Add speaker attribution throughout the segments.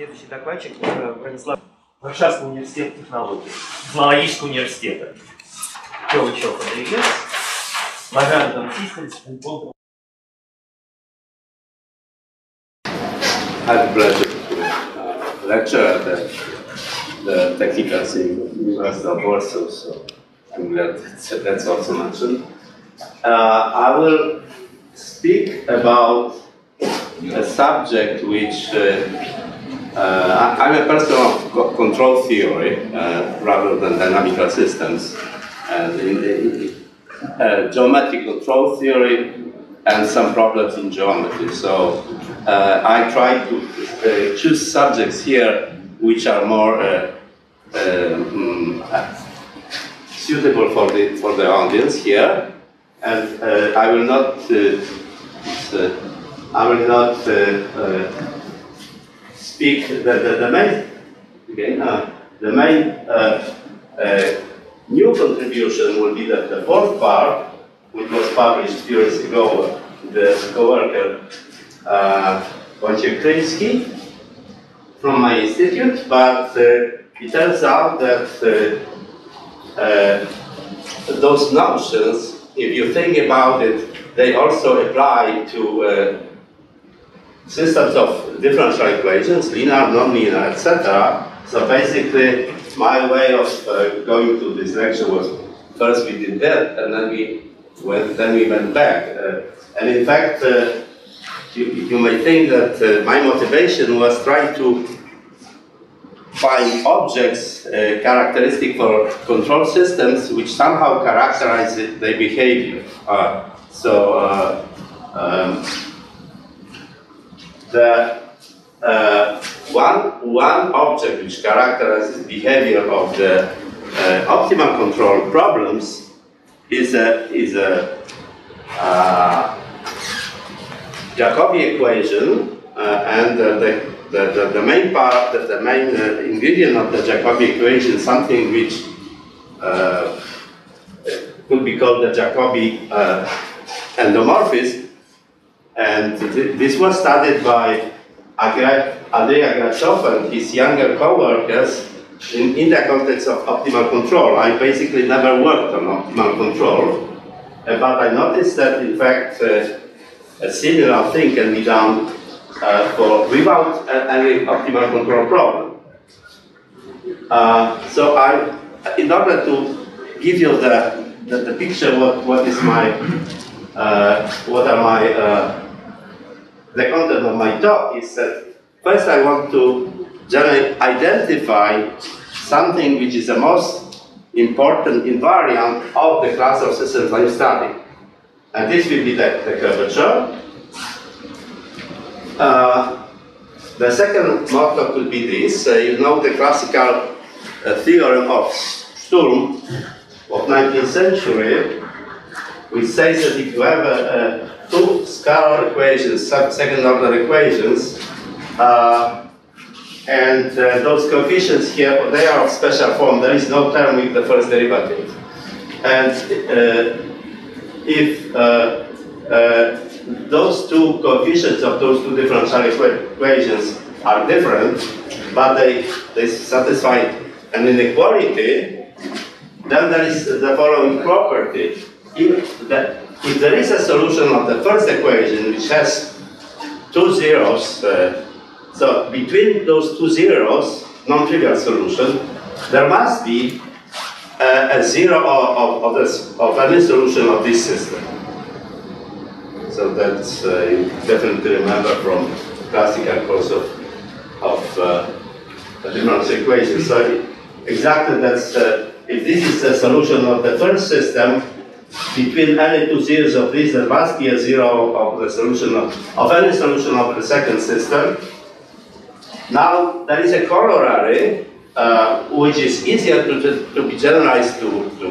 Speaker 1: Следующий докладчик Bronislaw Warsaw University of Technology, Технологического университета. Curvature of ODEs, Lagrangian systems and control.
Speaker 2: I have the pleasure to lecture at the technical thing of the University of Warsaw, so I'm glad that's also mentioned. I will speak about a subject which I'm a person of control theory rather than dynamical systems, and in geometric control theory and some problems in geometry. So I try to choose subjects here which are more suitable for the audience here, and I will not speak the main new contribution will be the fourth part, which was published a few years ago, the co-worker Jakubczyk from my institute, but it turns out that those notions, if you think about it, they also apply to systems of differential equations, linear, nonlinear, etc. So basically, my way of going to this lecture was first we did that, and then we went back. And in fact, you may think that my motivation was trying to find objects characteristic for control systems which somehow characterize their behavior. One object which characterizes behavior of the optimal control problems is a Jacobi equation, and the main part, the main ingredient of the Jacobi equation is something which could be called the Jacobi endomorphism, and this was studied by Andrea Grachov and his younger co-workers in the context of optimal control. I basically never worked on optimal control, but I noticed that in fact a similar thing can be done without any optimal control problem. So in order to give you the picture, the content of my talk is that first I want to generally identify something which is the most important invariant of the class of systems I'm studying. And this will be the curvature. The second motto could be this. You know the classical theorem of Sturm of 19th century, which says that if you have two scalar equations, second-order equations, and those coefficients here, they are of special form. There is no term with the first derivative. And if those two coefficients of those two differential equations are different, but they satisfy an inequality, then there is the following property. If there is a solution of the first equation which has two zeros, so between those two zeros, non-trivial solution, there must be a zero of any solution of this system. So that's you definitely remember from classical course of differential equations. So exactly that's if this is the solution of the first system, between any two zeros of this, there must be a zero of the solution of any solution of the second system. Now, there is a corollary which is easier to be generalized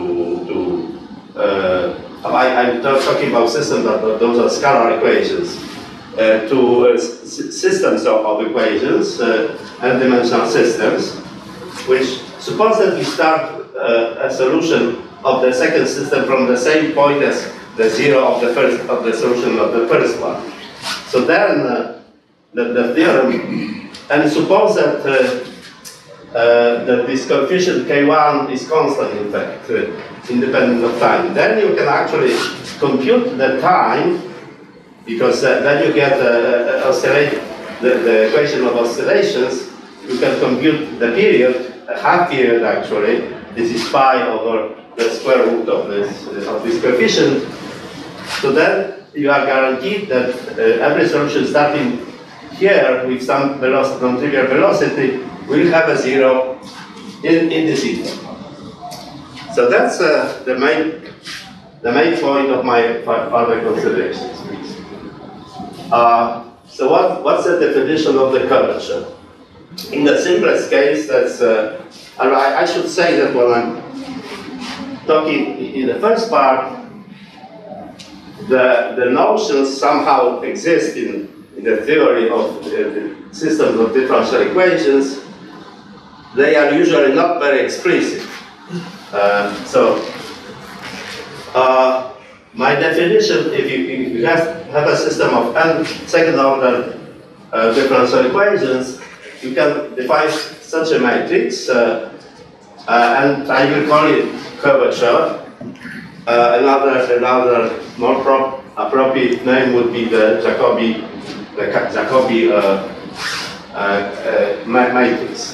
Speaker 2: I'm talking about systems, but those are scalar equations, to systems of equations, n-dimensional systems, which suppose that we start a solution of the second system from the same point as the zero of the solution of the first one. So then the theorem and suppose that that this coefficient K1 is constant, in fact, independent of time. Then you can actually compute the time, because then you get the equation of oscillations. You can compute the period, a half period actually. This is pi over the square root of this coefficient. So then you are guaranteed that every solution starting here with some velocity, non-trivial velocity, will have a zero in this interval. So that's the main point of my further considerations. So what's the definition of the curvature? In the simplest case, that's I should say that when I'm talking in the first part, the notions somehow exist in the theory of the systems of differential equations. They are usually not very explicit. My definition, if you have a system of n second-order differential equations, you can define such a matrix, and I will call it curvature. Another more appropriate name would be the Jacobi matrix.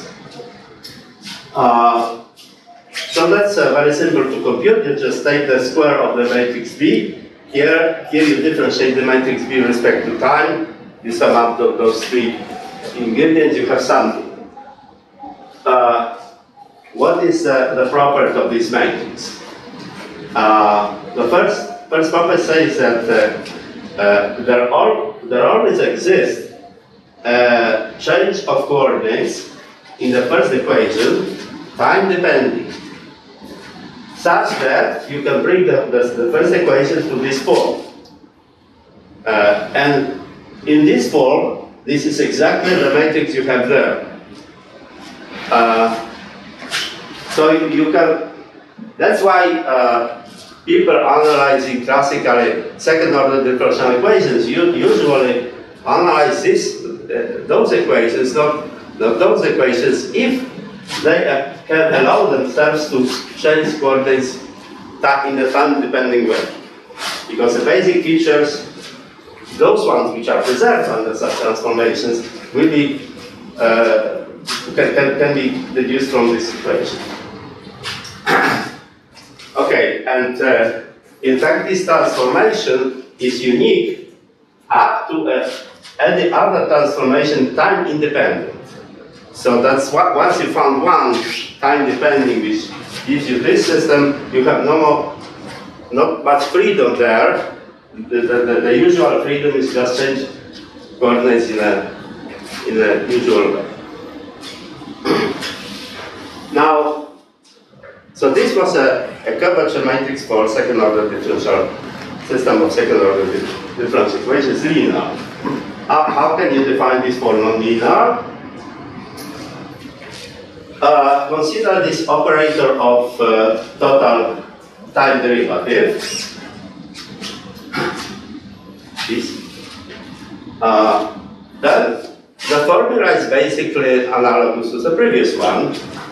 Speaker 2: So that's very simple to compute. You just take the square of the matrix B. Here you differentiate the matrix B with respect to time. You sum up those three ingredients, you have something. What is the property of this matrix? The first property says that there always exists a change of coordinates in the first equation, time depending, such that you can bring the first equation to this form. And in this form, this is exactly the matrix you have there. So you can, that's why people analyzing classically second-order differential equations usually analyze those equations, not those equations, if they can allow themselves to change coordinates in a time-depending way. Because the basic features, those ones which are preserved under such transformations, will be can be deduced from this equation. Okay, and in fact, this transformation is unique up to any other transformation time independent. So that's what, once you found one time depending, which gives you this system, you have not much freedom there. The usual freedom is just change coordinates in a usual way. Now, so this was a curvature matrix for second-order differential system of second-order differential equations, linear. How can you define this for non-linear? Consider this operator of total time derivative. This. Then the formula is basically analogous to the previous one.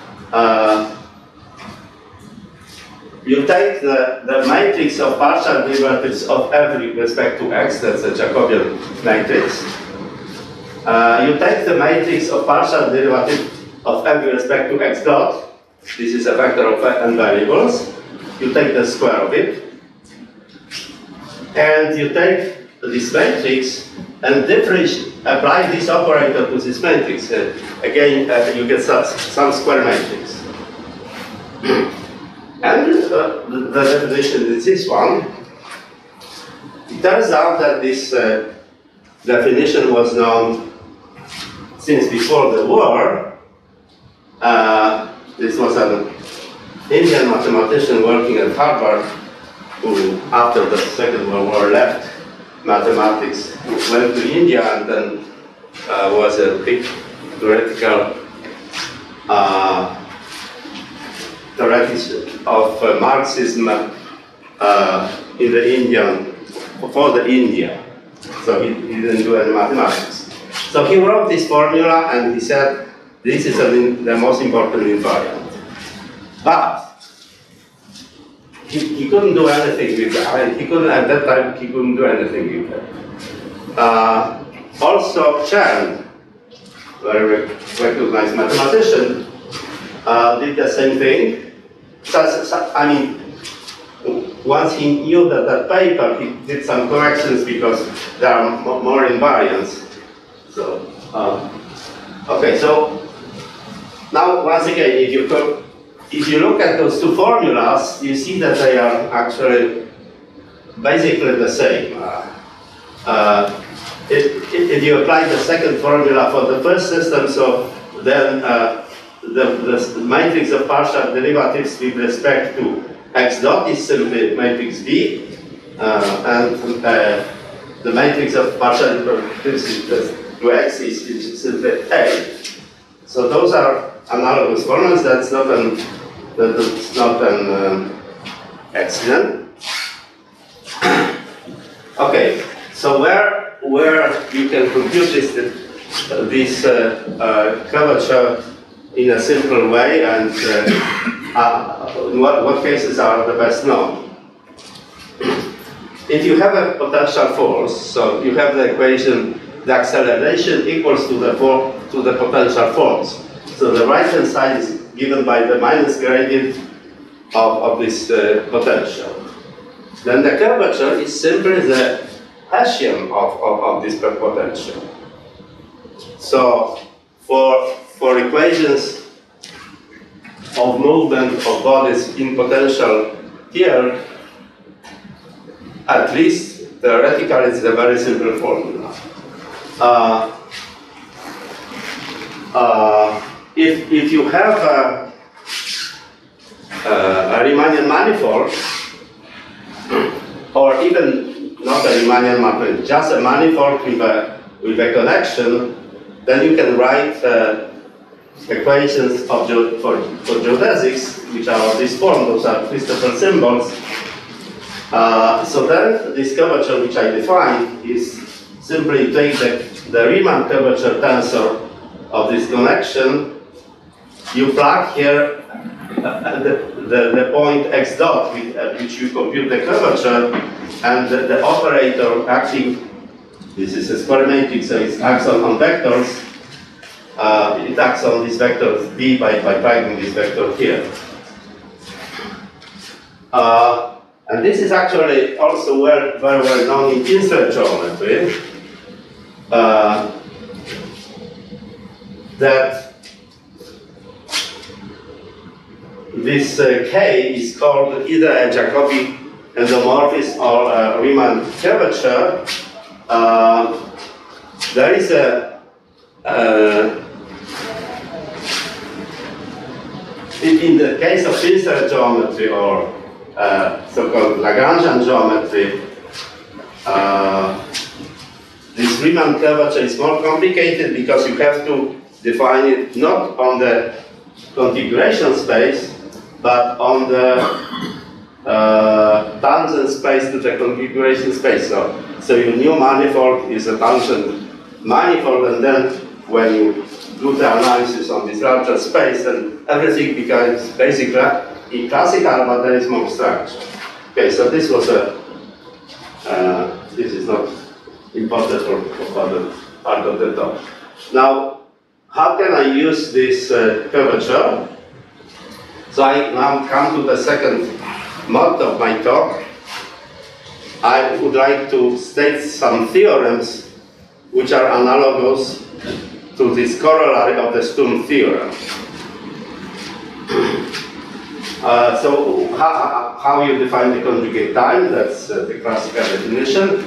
Speaker 2: You take the matrix of partial derivatives of f with respect to x, that's a Jacobian matrix. You take the matrix of partial derivative of f with respect to x dot. This is a vector of n variables. You take the square of it. And you take this matrix and apply this operator to this matrix. Again, you get some square matrix. And the definition is this one. It turns out that this definition was known since before the war. This was an Indian mathematician working at Harvard who, after the Second World War, left mathematics, went to India, and then was a big theoretical theoretician of Marxism in the Indian, for the India. So he didn't do any mathematics. So he wrote this formula and he said, this is the most important invariant. But he couldn't do anything with that. He couldn't, at that time, he couldn't do anything with that. Also, Chen, very recognized mathematician, did the same thing. I mean, once he knew that paper, he did some corrections because there are more invariants. So, okay, so now once again, if you look at those two formulas, you see that they are actually basically the same. If you apply the second formula for the first system, so then the matrix of partial derivatives with respect to x dot is simply matrix B, and the matrix of partial derivatives to x is simply A. So those are analogous formulas. That's not an accident. Okay, so where you can compute this curvature in a simple way, and what cases are the best known? If you have a potential force, so you have the equation, the acceleration equals to the potential force. So the right-hand side is given by the minus gradient of this potential. Then the curvature is simply the Hessian of this potential. So for equations of movement of bodies in potential here, at least theoretically, it's a very simple formula. If you have a Riemannian manifold, or even not a Riemannian manifold, just a manifold with a connection, then you can write equations for geodesics, which are of this form. Those are Christoffel symbols. So then this curvature, which I defined, is simply take the Riemann curvature tensor of this connection. You plug here the point x dot with which you compute the curvature, and the operator acting, this is a square matrix, so it acts on vectors. It acts on this vector b by plugging this vector here. And this is actually also very well known in insert geometry. That this K is called either a Jacobi endomorphism or a Riemann curvature. There is in the case of insert geometry or so-called Lagrangian geometry, this Riemann curvature is more complicated because you have to define it not on the configuration space, but on the tangent space to the configuration space. So your new manifold is a tangent manifold, and then when you do the analysis on this larger space, then everything becomes basically classical, but there is more structure. Okay, so this was this is not important for part of the talk. Now, how can I use this curvature? So I now come to the second mode of my talk. I would like to state some theorems which are analogous to this corollary of the Sturm theorem. So how you define the conjugate time? That's the classical definition.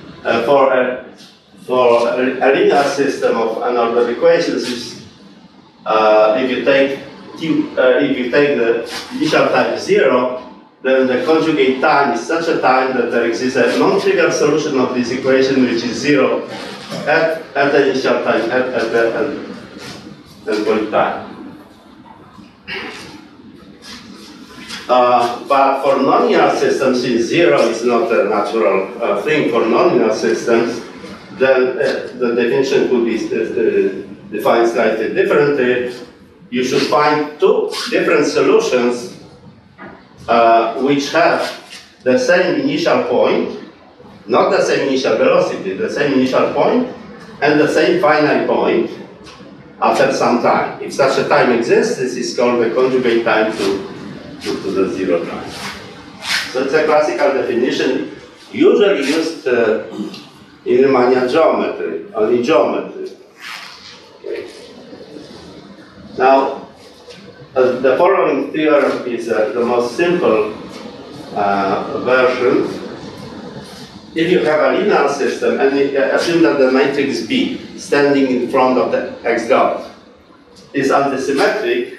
Speaker 2: For a linear system of unordered equations, is if you take the initial time 0, then the conjugate time is such a time that there exists a non-trivial solution of this equation, which is 0 at the initial time, at the endpoint time. But for nonlinear systems, since 0 is not a natural thing for nonlinear systems, then the definition could be defined slightly differently. You should find two different solutions which have the same initial point, not the same initial velocity, the same initial point, and the same final point after some time. If such a time exists, this is called the conjugate time to the zero time. So it's a classical definition, usually used in Riemannian geometry, only geometry. Okay. Now, the following theorem is the most simple version. If you have a linear system and assume that the matrix B standing in front of the x dot is antisymmetric,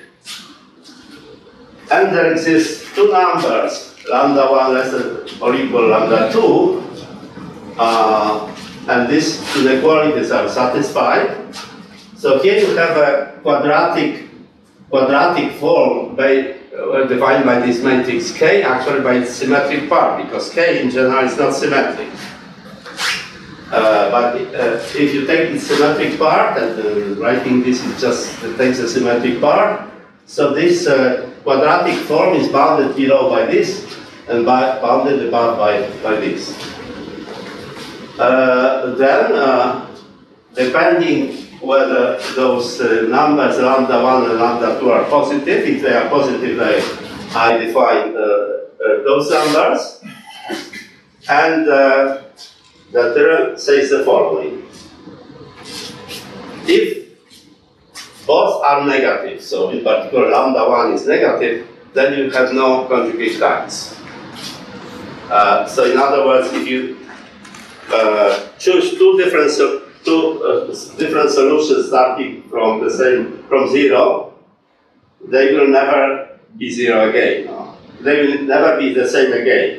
Speaker 2: and there exist two numbers, lambda 1 less than or equal lambda 2, and these inequalities are satisfied. So here you have a quadratic form defined by this matrix K, actually by its symmetric part, because K in general is not symmetric. But if you take its symmetric part, and writing this it just takes the symmetric part, so this quadratic form is bounded below by this, and bounded above by this. Then, depending whether those numbers lambda 1 and lambda 2 are positive, if they are positive, I define those numbers. And the theorem says the following. If both are negative, so in particular lambda 1 is negative, then you have no conjugate times. So in other words, if you choose two different solutions starting from zero, they will never be zero again. No? They will never be the same again.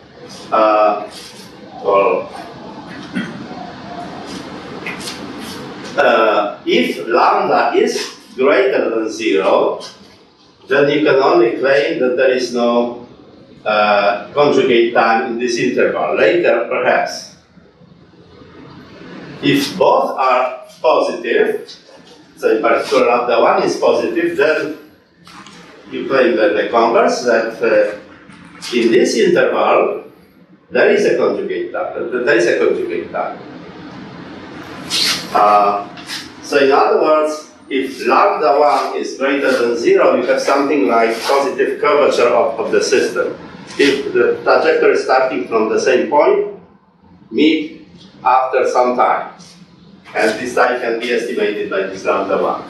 Speaker 2: If lambda is greater than zero, then you can only claim that there is no conjugate time in this interval. Later, perhaps. If both are positive, so in particular lambda 1 is positive, then you claim that the converse, that in this interval there is a conjugate time. So in other words, if lambda 1 is greater than 0, you have something like positive curvature of the system. If the trajectory starting from the same point meet after some time, and this time can be estimated by this lambda 1.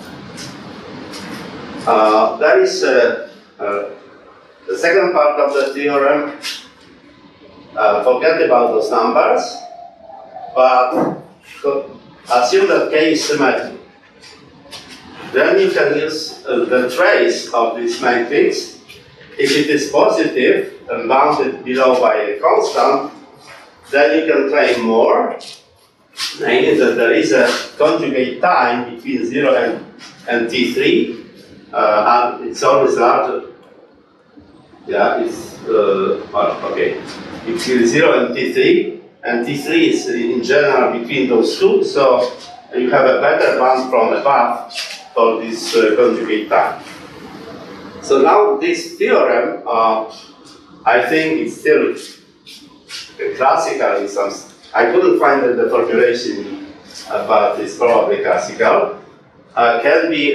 Speaker 2: There is the second part of the theorem. Forget about those numbers, but assume that K is symmetric. Then you can use the trace of this matrix. If it is positive and bounded below by a constant, then you can claim more, namely that there is a conjugate time between 0 and T3, and it's always larger. Yeah, it's, okay. Between 0 and T3 is in general between those two, so you have a better band from above for this conjugate time. So now this theorem, I think it's still classical in some. I couldn't find the formulation, but it's probably classical. Can be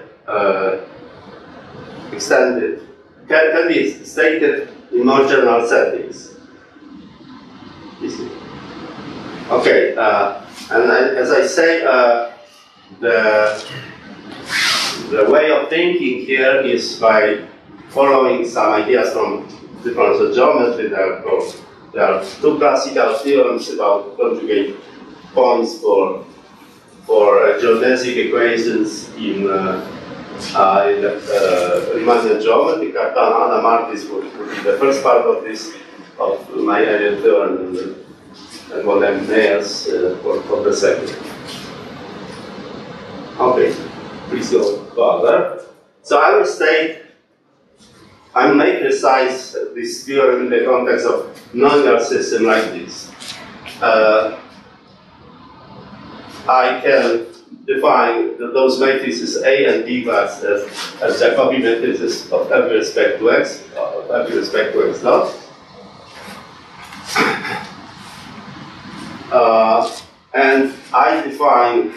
Speaker 2: extended, can be stated in more general settings. Okay, and as I say, the way of thinking here is by following some ideas from differential geometry. There are two classical theorems about conjugate points for geodesic equations in Riemannian geometry. Cartan Martis would be the first part of this, of my area theorem, and Willem Neyers for the second. Okay, please go further. So I will state, I will make precise this theorem in the context of nonlinear system like this. I can define those matrices A and B as Jacobi matrices of every respect to x, of every respect to x dot. And I define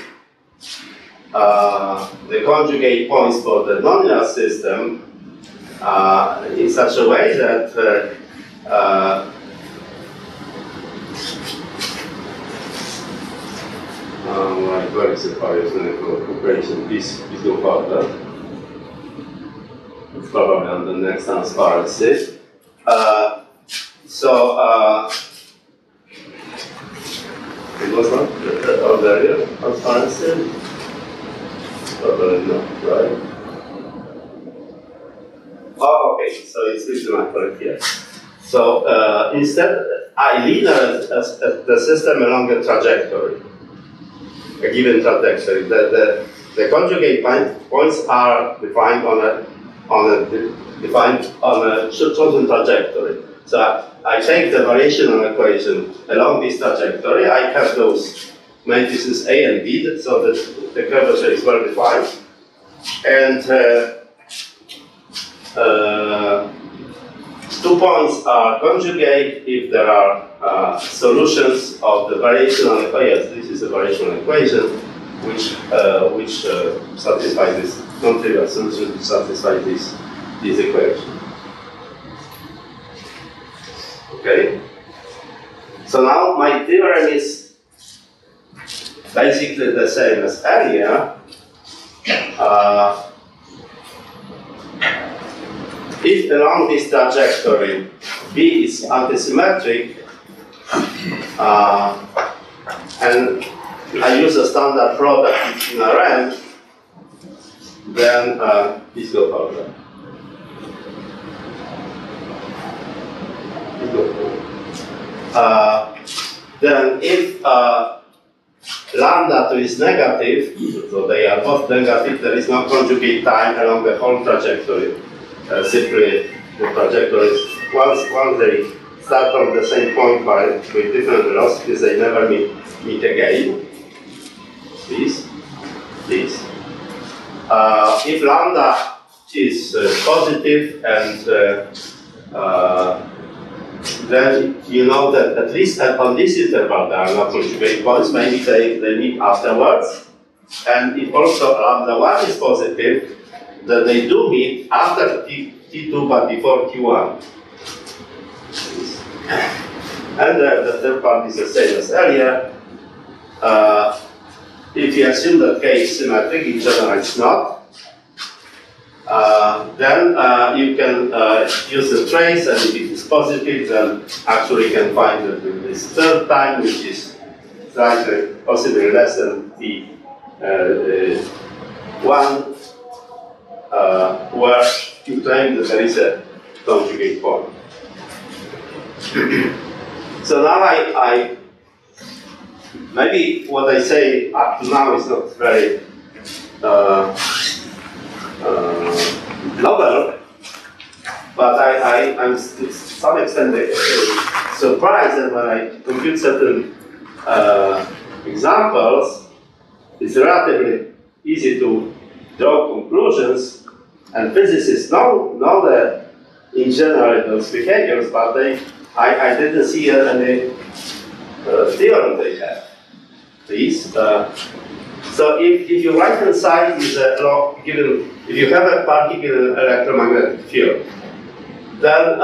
Speaker 2: the conjugate points for the nonlinear system in such a way that where is the Fourier operation? Please go further. It's probably on the next transparency. It was not on the real transparency? Probably not, right? Oh, okay, so it's written correct here. So instead, I linear the system along a trajectory, a given trajectory. The conjugate points are defined on a chosen trajectory. So I take the variational equation along this trajectory. I have those matrices A and B, so that the curvature is well defined. And 2 points are conjugate if there are solutions of the variational equation. Yes, this is a variational equation which satisfies this non-trivial solution to satisfy this equation. Okay. So now my theorem is basically the same as earlier. If along this trajectory B is antisymmetric, and I use a standard product in Rn, then please go further. Then if lambda 2 is negative, so they are both negative, there is no conjugate time along the whole trajectory. Simply the trajectories, once they start from the same point with different velocities, they never meet again. Please. If lambda is positive, and then you know that at least on this interval there are not conjugate points. Maybe they meet afterwards. And if also lambda 1 is positive, that they do meet after T2 but before T1. And the third part is the same as earlier. If you assume that K is symmetric, in general it's not, then you can use the trace, and if it is positive, then actually you can find that this third time, which is slightly possibly less than T1, where you claim that there is a conjugate point. So now I maybe what I say up to now is not very novel, but I'm to some extent surprised that when I compute certain examples, it's relatively easy to draw conclusions. And physicists know that in general those behaviors, but I didn't see any theorem they have. Please. So if your right hand side is given, if you have a particular electromagnetic field, then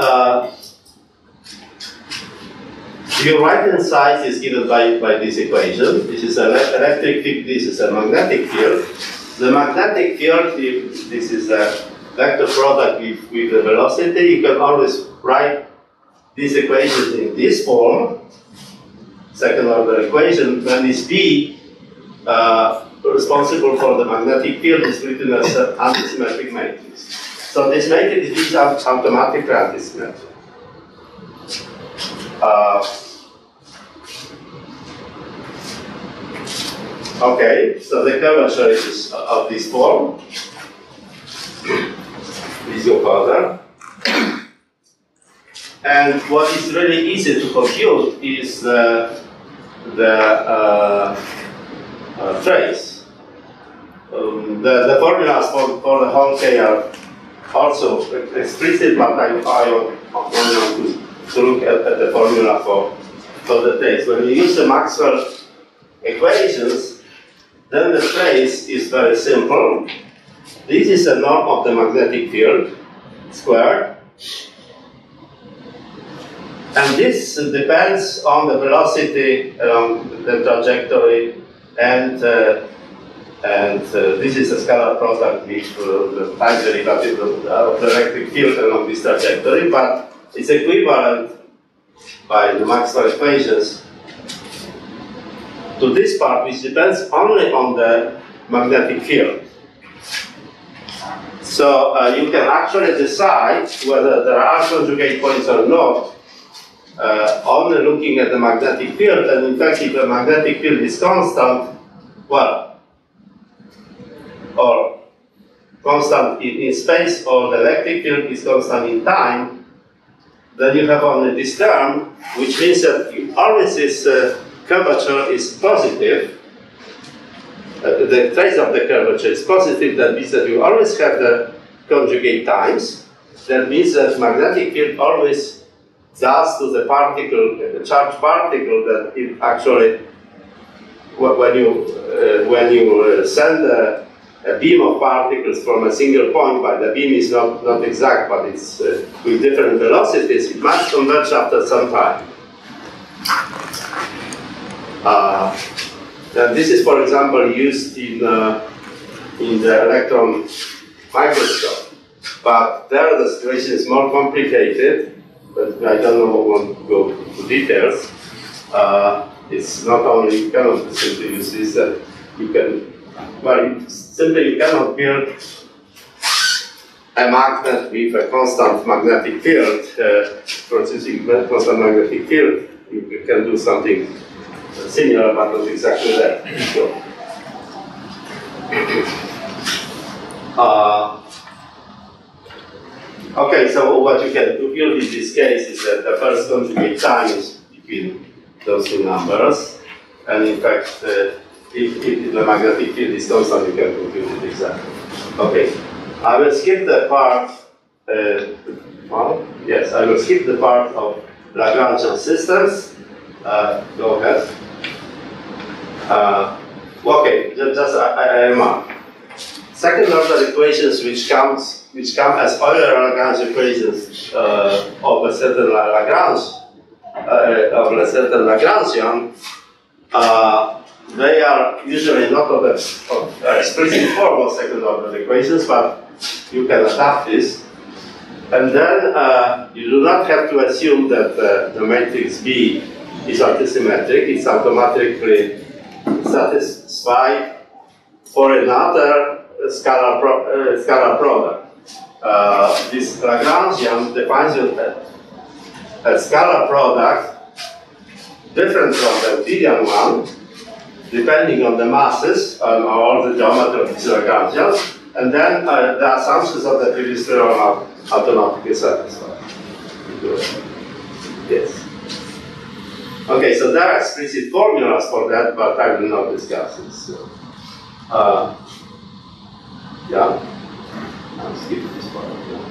Speaker 2: your right hand side is given by this equation. This is an electric field. This is a magnetic field. The magnetic field, if this is a vector product with the velocity, you can always write this equation in this form, second order equation, when this B responsible for the magnetic field is written as an antisymmetric matrix. So this matrix is automatically antisymmetric. Okay, so the curvature is of this form. Please go further. And what is really easy to compute is the trace. The formulas for the whole K are also explicit, but I want to look at the formula for the trace. When you use the Maxwell equations, then the trace is very simple. This is the norm of the magnetic field squared. And this depends on the velocity along the trajectory, and this is a scalar product with the time derivative of the electric field along this trajectory, but it's equivalent by the Maxwell equations to this part, which depends only on the magnetic field. So you can actually decide whether there are conjugate points or not only looking at the magnetic field. And in fact, if the magnetic field is constant, well, or constant in space, or the electric field is constant in time, then you have only this term, which means that always this curvature is positive. The trace of the curvature is positive. That means that you always have the conjugate times. That means that magnetic field always does to the particle, the charged particle, that it actually, when you send a beam of particles from a single point, but the beam is not exact, but it's with different velocities, it must converge after some time. And this is, for example, used in the electron microscope. But there the situation is more complicated, but I don't want to go to details. It's not only, you cannot simply use this, you can, well, simply you cannot build a magnet with a constant magnetic field, producing constant magnetic field. You can do something similar, but not exactly that. So, okay, so what you can do in this case is that the first conjugate time is between those two numbers, and in fact, if the magnetic field is constant, you can compute it exactly. Okay, I will skip the part. Yes, I will skip the part of Lagrangian systems. Go ahead. Okay, just a remark. Second order equations which come as Euler-Lagrange equations of a certain Lagrangian, they are usually not of explicit form of second order equations, but you can adapt this. And then you do not have to assume that the matrix B is antisymmetric. It's automatically satisfied for another scalar product. This Lagrangian defines a scalar product different from the Euclidean one, depending on the masses and all the geometry of these Lagrangians, and then the assumptions of the previous theorem are automatically satisfied. Yes. Okay, so there are explicit formulas for that, but I will not discuss it. So, yeah, I'll skip this part.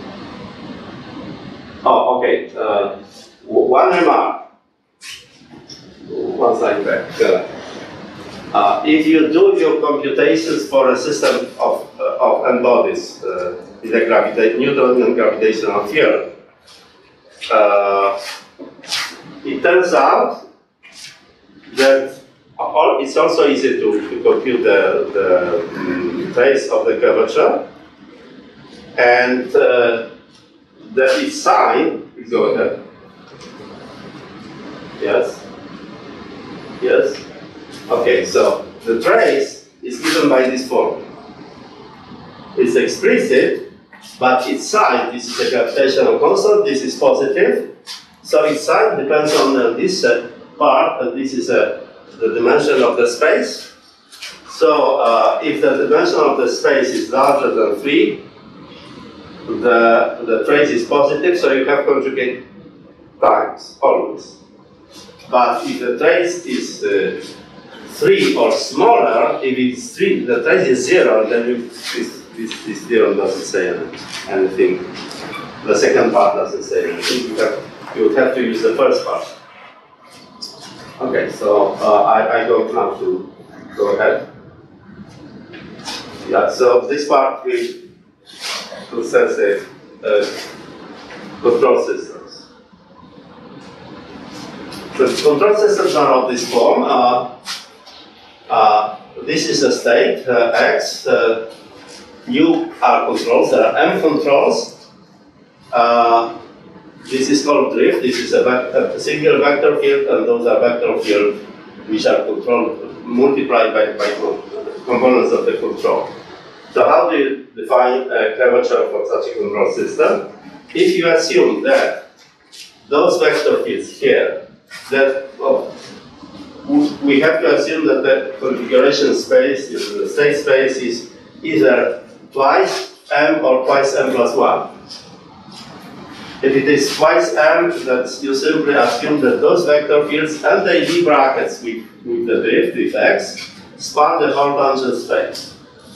Speaker 2: Oh, okay. One remark. One slide back. If you do your computations for a system of n-bodies with a Newtonian gravitational field, it turns out that it's also easy to compute the trace of the curvature, and its sign. Please go ahead. Yes. Yes. Okay. So the trace is given by this formula. It's explicit, but its sign. This is a gravitational constant. This is positive. So its sign depends on this part, and this is the dimension of the space. So if the dimension of the space is larger than 3, the trace is positive, so you have conjugate times, always. But if the trace is 3 or smaller, if it's 3, the trace is 0, then this theorem doesn't say anything. The second part doesn't say anything. You would have to use the first part. Okay, so I don't have to go ahead. Yeah, so this part will sense control systems. So control systems are of this form. This is a state, X. U are controls, there are M controls. This is called drift. This is a single vector field, and those are vector fields which are controlled, multiplied by components of the control. So how do you define a curvature for such a control system? If you assume that those vector fields here, that we have to assume that the configuration space, the state space, is either twice M or twice M plus 1. If it is twice M, that you simply assume that those vector fields and the D brackets with the drift, with X, span the whole tangent space.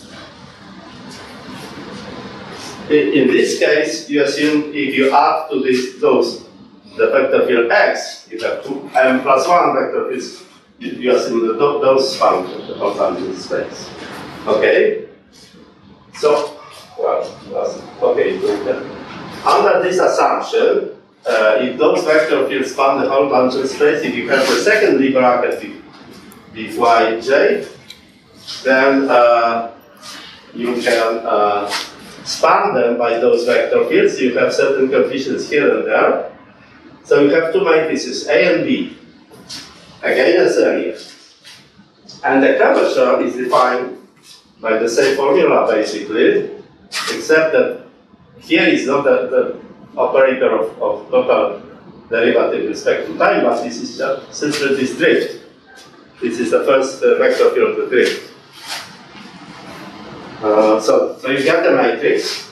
Speaker 2: In this case, you assume if you add to the vector field X, you have 2M plus 1 vector fields, you assume that those span the whole tangent space. Okay? So, okay. Under this assumption, if those vector fields span the whole tangent space, if you have the second Lie bracket with Yj, then you can span them by those vector fields. You have certain coefficients here and there. So you have two matrices, A and B, again as earlier. And the curvature is defined by the same formula, basically, except that here is not the operator of total derivative with respect to time, but this is just simply this drift. This is the first vector field of the drift. So you get the matrix.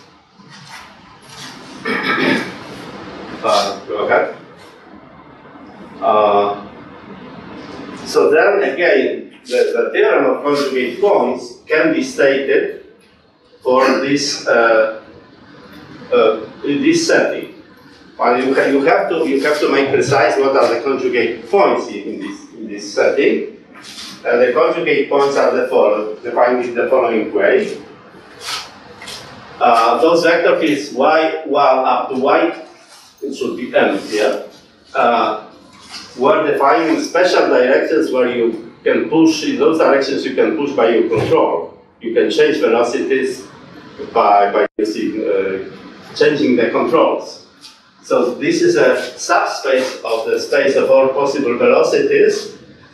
Speaker 2: Go ahead. So then again, the theorem of conjugate points can be stated for this in this setting. Well, you have to make precise what are the conjugate points in this setting. And the conjugate points are defined in the following way. Those vector fields y1 up to y, it should be m here, were defined in special directions where you can push, in those directions you can push by your control. You can change velocities by using, changing the controls. So this is a subspace of the space of all possible velocities.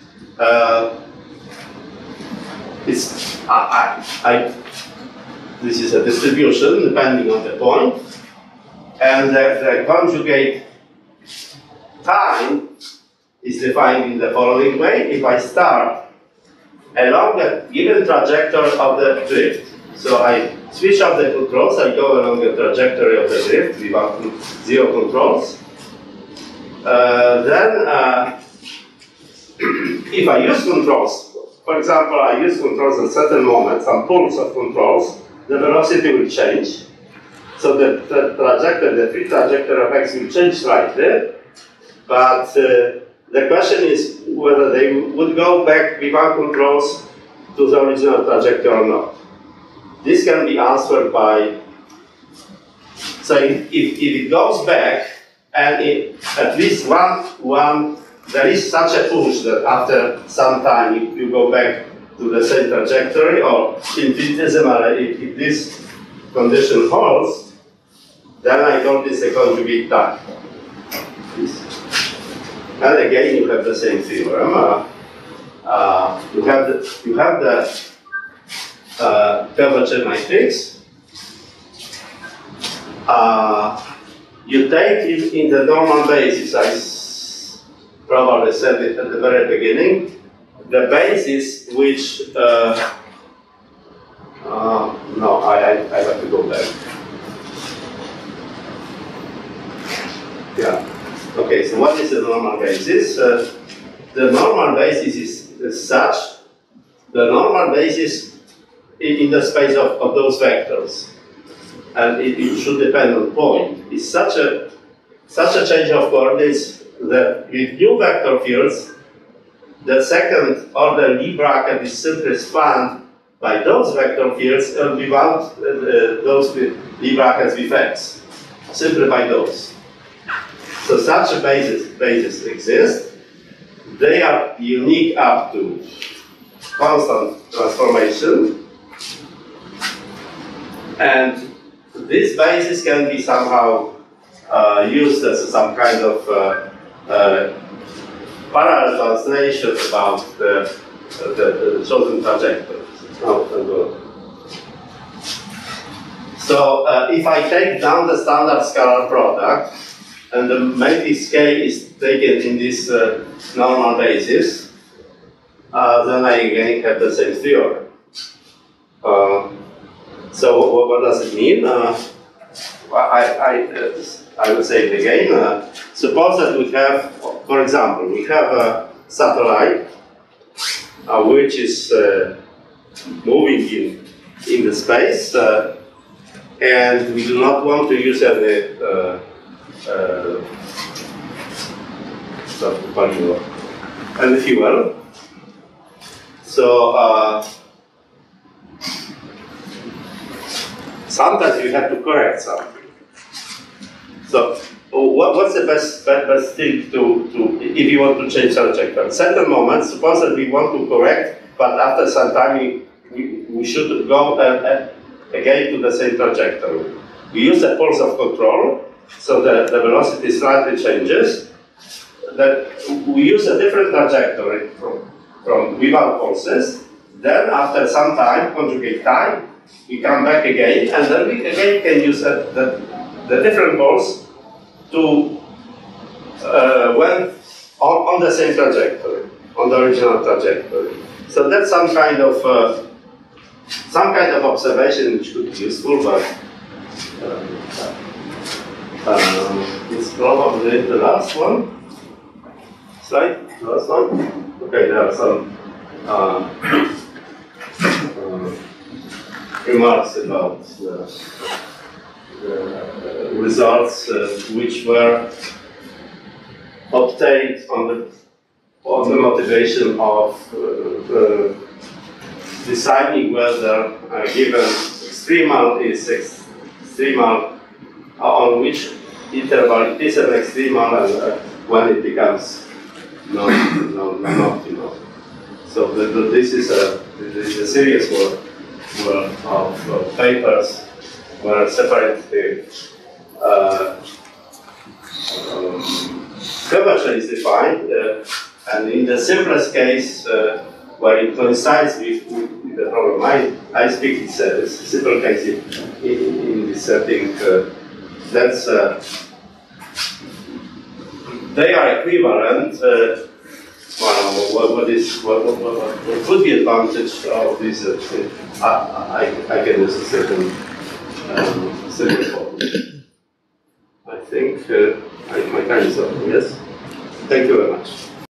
Speaker 2: This is a distribution depending on the point, and the conjugate time is defined in the following way. If I start along a given trajectory of the drift, so I switch off the controls, I go along the trajectory of the drift without zero controls. Then, if I use controls, for example, I use controls at certain moments, some pulse of controls, the velocity will change. So the trajectory, the free trajectory of x will change slightly, but the question is whether they would go back without controls to the original trajectory or not. This can be answered by, so if it goes back, and at least one, there is such a push that after some time you go back to the same trajectory, or infinitesimally, if this condition holds, then I call this a conjugate time. And again, you have the same theorem. You have the curvature matrix. You take in the normal basis, I probably said it at the very beginning, the basis which, no, I have to go back. Yeah. Okay, so what is the normal basis? The normal basis is such the normal basis in the space of those vectors, and it should depend on point, is such a change of coordinates that with new vector fields, the second order Lie bracket is simply spanned by those vector fields and without those Lie brackets with x, simply by those. So such a basis exists. They are unique up to constant transformation, and this basis can be somehow used as some kind of parallel translation about the chosen trajectory. So if I take down the standard scalar product, and the matrix K is taken in this normal basis, then I again have the same theorem. So what does it mean? I would say it again. Suppose that we have, for example, we have a satellite which is moving in the space, and we do not want to use any fuel. So sometimes you have to correct something. So what's the best thing to if you want to change trajectory? Certain moments, suppose that we want to correct, but after some time we should go again to the same trajectory. We use a pulse of control, so the velocity slightly changes. That we use a different trajectory from without pulses. Then after some time, conjugate time, we come back again, and then we again can use the different pulse to when on the same trajectory, on the original trajectory. So that's some kind of observation which could be useful, but it's probably the last one. Slide, last one. Okay, there are some remarks about the results which were obtained on the motivation of deciding whether a given extremal is extremal, on which interval it is an extremal, and when it becomes non-optimal. So this is a serious work of papers where separately curvature is defined, and in the simplest case, where it coincides with the problem I speak, it's a simple case in this setting. That's they are equivalent. What would be advantage of this? I can use a certain form. I think my time is up. Yes. Thank you very much.